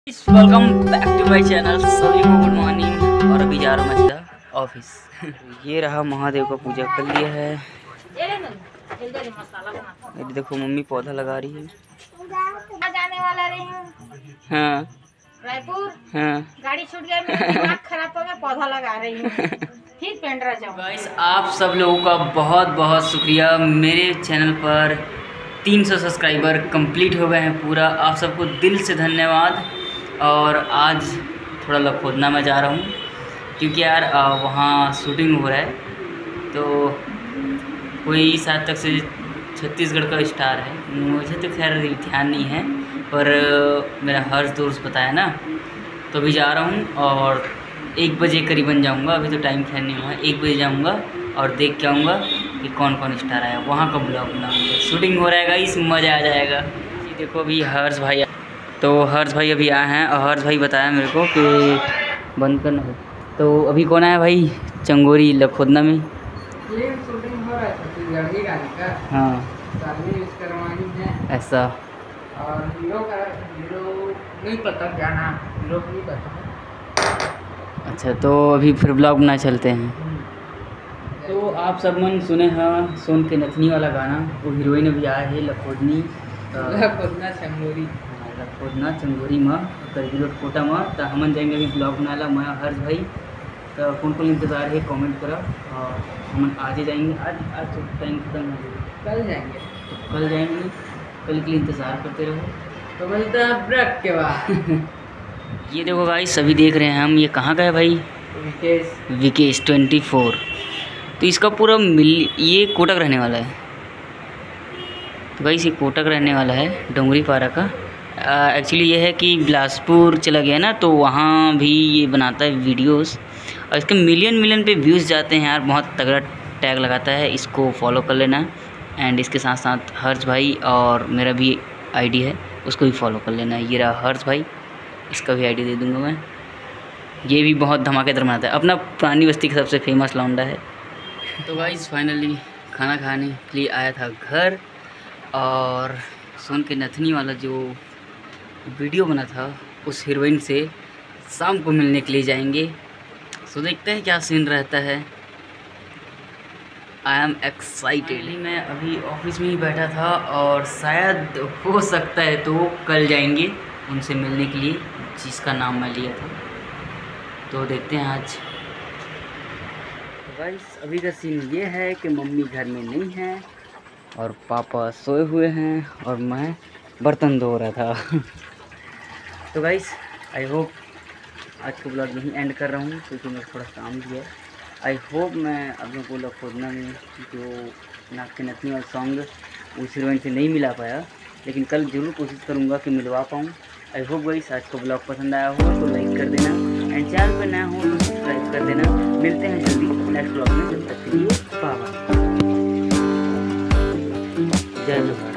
Welcome back to my channel. सभी को good morning. और अभी जा रहा हूँ मैं सीधा ऑफिस। ये रहा महादेव का पूजा कर लिया है। ये देखो मम्मी पौधा लगा रही है। जाने वाला रही हूँ हाँ रायपुर। हाँ गाड़ी छूट गया, मेरा दिमाग खराब हो गया, पौधा लगा रही हूँ। फिर पेंड्रा जाऊँ। गाइस आप सब लोगों का बहुत बहुत शुक्रिया। मेरे चैनल पर 300 सब्सक्राइबर कंप्लीट हो गए हैं पूरा। आप सबको दिल से धन्यवाद। और आज थोड़ा लखोदना में जा रहा हूँ क्योंकि यार वहाँ शूटिंग हो रहा है। तो कोई 7 तक से छत्तीसगढ़ का स्टार है। मुझे तो खैर ध्यान नहीं है, पर मेरा हर्ष दोस्त बताया ना, तो अभी जा रहा हूँ और 1 बजे करीबन जाऊँगा। अभी तो टाइम खैर नहीं हुआ। 1 बजे जाऊँगा और देख के आऊँगा कि कौन कौन स्टार आया। वहाँ का ब्लॉग बनाऊँगा। शूटिंग हो रहेगा, इस मज़ा आ जाएगा। जी देखो अभी हर्ष भाई, तो हर्ष भाई अभी आए हैं और हर्ष भाई बताया मेरे को कि बंद करना है। तो अभी कौन आया भाई चंगोरी लखोदना में? शूटिंग हो रहा है छत्तीसगढ़ की गाड़ी का। हाँ सर्विस करवानी है। ऐसा। और हीरो नहीं पता क्या नाम, हीरो को नहीं पता। अच्छा तो अभी फिर ब्लॉग बना चलते हैं। तो आप सब मन सुने हाँ सोन के नथनी वाला गाना, वो हीरोइन अभी आया है लखोदनी चंगोरी लखोदना चंगोरी में करगिलोट कोटा में। तो हमन जाएंगे अभी ब्लॉग बनाला मैं हर्ष भाई। तो कौन कौन इंतज़ार है कमेंट करो। और हम आज ही जाएंगे। आज तो टाइम खत्म हो गया, कल जाएंगे। तो कल जाएंगे। कल के लिए इंतज़ार करते रहो। तो मिलते हैं ब्रेक के बाद। ये देखो गाइस सभी देख रहे हैं हम। ये कहाँ का है भाई? विकेश 24। तो इसका पूरा ये कोटक रहने वाला है। तो गाइस ये कोटक रहने वाला है डोंगरी पारा का। एक्चुअली ये है कि बिलासपुर चला गया ना, तो वहाँ भी ये बनाता है वीडियोस और इसके मिलियन पे व्यूज़ जाते हैं यार। बहुत तगड़ा टैग लगाता है, इसको फॉलो कर लेना। एंड इसके साथ साथ हर्ष भाई और मेरा भी आईडी है, उसको भी फॉलो कर लेना। ये रहा हर्ष भाई, इसका भी आईडी दे दूँगा मैं। ये भी बहुत धमाकेदार बनाता है, अपना पुरानी बस्ती का सबसे फेमस लौंडा है। तो गाइस फाइनली खाना खाने के लिए आया था घर। और सोन के नथनी वाला जो वीडियो बना था उस हीरोइन से शाम को मिलने के लिए जाएंगे। सो देखते हैं क्या सीन रहता है। I am excited. मैं अभी ऑफिस में ही बैठा था और शायद हो सकता है तो कल जाएंगे उनसे मिलने के लिए जिसका नाम मैं लिया था। तो देखते हैं आज। तो गाइस अभी का सीन ये है कि मम्मी घर में नहीं है और पापा सोए हुए हैं और मैं बर्तन धो रहा था। तो गाइस आई होप आज का ब्लॉग यहीं एंड कर रहा हूँ क्योंकि मेरा थोड़ा काम भी है। आई होप मैं आप लोगों को लखोदना में जो नाक के नथनी वाला सॉन्ग उस हीरोइन से नहीं मिला पाया, लेकिन कल ज़रूर कोशिश करूँगा कि मिलवा पाऊँ। आई होप गाइस आज का ब्लॉग पसंद आया हो तो लाइक कर देना एंड चैनल पर नया हो तो सब्सक्राइब कर देना। मिलते हैं जल्दी नेक्स्ट ब्लॉग में, जब तक के लिए बाय बाय। जय जय।